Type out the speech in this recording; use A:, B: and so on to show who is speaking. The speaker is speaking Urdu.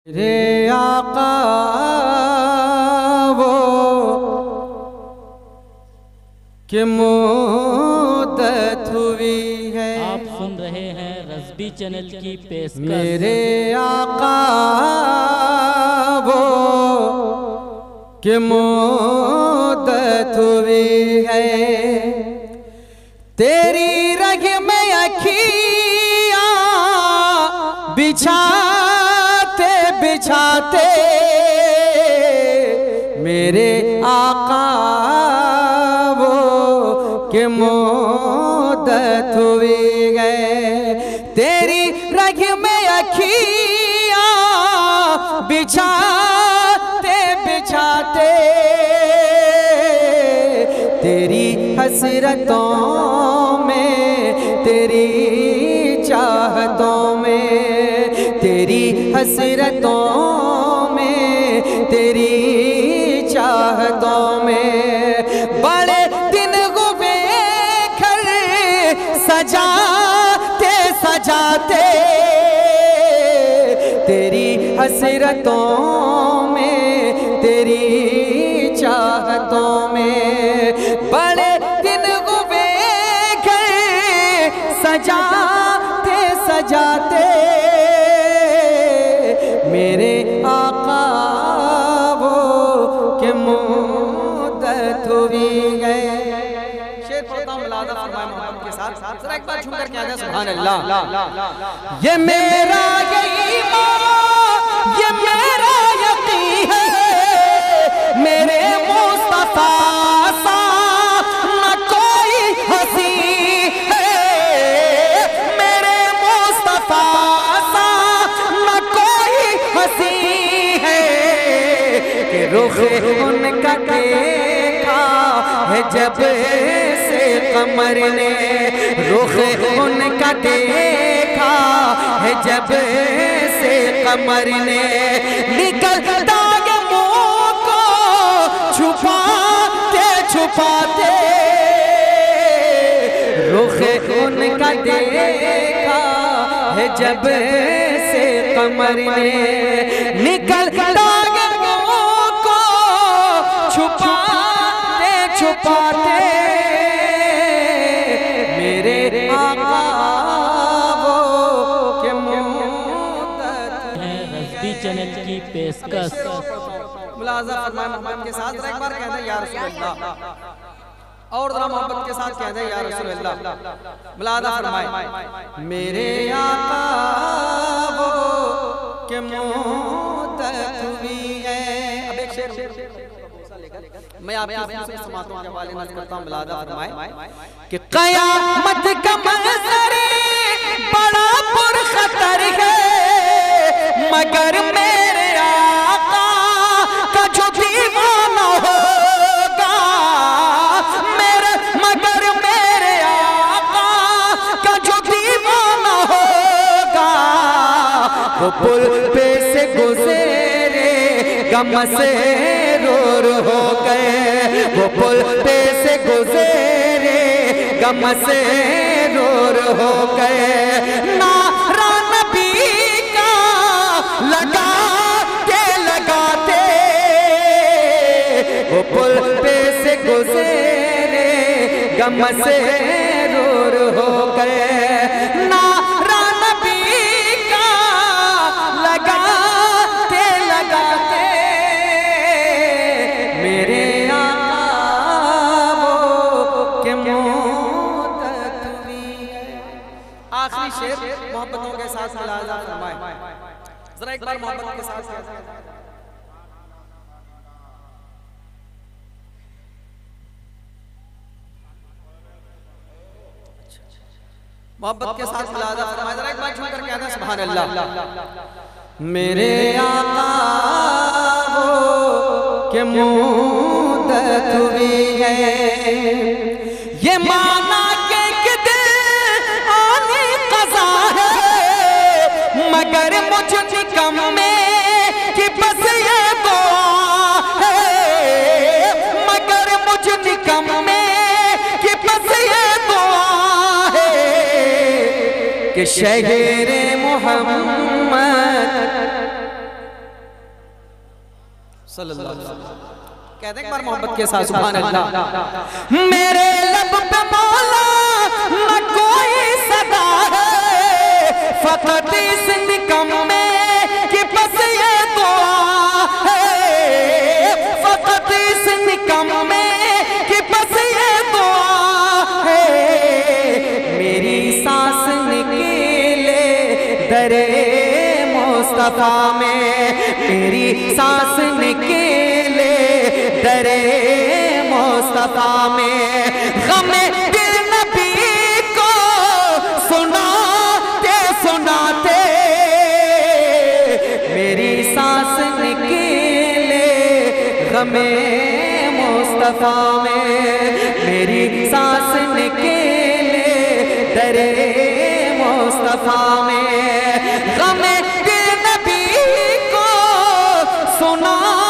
A: میرے آقا وہ کہ مدت ہوئی ہے۔
B: آپ سن رہے ہیں رزبی چینل کی پیشکش۔
A: میرے آقا وہ کہ مدت ہوئی ہے، تیری رگ میں اکھیاں بچھاتے بچھاتے میرے آقا وہ کہ مدت ہوئی ہے، تیری رگ میں اکھیاں بچھاتے بچھاتے تیری حسرتوں میں، تیری چاہتوں میں، تیری حسرتوں میں، تیری چاہتوں میں بڑے دن ہوئے گھر سجاتے سجاتے تیری حسرتوں میں، تیری چاہتوں میں بڑے دن ہوئے گھر سجاتے سجاتے میرے آقا وہ کہ مدت ہوئی ہے۔ شیر پڑھتا ہوں ملازہ فرمائے محمد کے ساتھ، ذرا ایک بار جھوم کر کے آجائے سبحان اللہ۔ یہ میرا ایمان، یہ میرا یقین ہے، میرے مصطفیٰ سا نہ کوئی ہنسی ہے، میرے مصطفیٰ سا نہ کوئی ہنسی ہے، کہ رخ ان کا دیکھا ہے جب سے قمر نے، رخ ان کا دیکھا ہے جب سے قمر نے، نکلتا ہے منہ کو چھپاتے چھپاتے رخ ان کا دیکھا ہے جب سے قمر نے، نکلتا ہے منہ کو چھپاتے چھپاتے میرے آقا وہ کہ مدت
B: ہے رزبی چینل کی پیشکش۔
A: ملازہ فرمائے محمد کے ساتھ، ایک بار کہہ دیں یا رسول اللہ، اور ذرا محبت کے ساتھ کہہ دیں یا رسول اللہ۔ ملازہ فرمائے میرے آقا وہ کہ مدت ہوئی ہے۔ اب ایک شعر میں آپ کی دوسرے سماعتوں کے حوالے نظر کرتا ہوں۔ ملازہ فرمائے کہ قیامت کا منظر بڑا پرخطر ہے، مگر میرے آقا کا جو دیوانہ ہوگا، مگر میرے آقا کا جو دیوانہ ہوگا، وہ پل پہ سے گزرے غم سے رو رو ہو گئے، وہ پل پہ سے گزرے غم سے رو رو ہو گئے، نعرہ نبی کا لگاتے لگاتے وہ پل پہ سے گزرے غم سے رو رو ہو گئے، نعرہ نبی کا لگاتے لگاتے میرے آقا وہ کہ مدت ہوئی ہے۔ آخری شعر محبتوں کے ساتھ ملازہ فرمائے، ذرا ایک بار محبت کے ساتھ محبت کے ساتھ ملازہ فرمائے، ذرا ایک بار جھوم کر کہہ دیں سبحان اللہ۔ میرے آقا وہ کہ مدت ہوئی ہے، یہ مانا کہ ایک دل آنی قضا ہے، مگر مجھ نکم میں کہ بس یہ دعا ہے، مگر مجھ نکم میں کہ بس یہ دعا ہے، کہ شہر محمد صلی اللہ علیہ وسلم کہتے ہیں ایک بار محبت کے ساتھ سبحان اللہ میرے لب پہ مولا نہ کوئی صدا ہے فقط اس نکمے کہ بس یہ دعا ہے فقط اس نکمے کہ بس یہ دعا ہے میری سانس نکلے در مصطفیٰ میں میری سانس نکلے در مصطفیٰ میں غم دل نبی کو سناتے سناتے میری سانس نکلے غم مصطفیٰ میں میری سانس نکلے در مصطفیٰ میں غم دل نبی کو سنا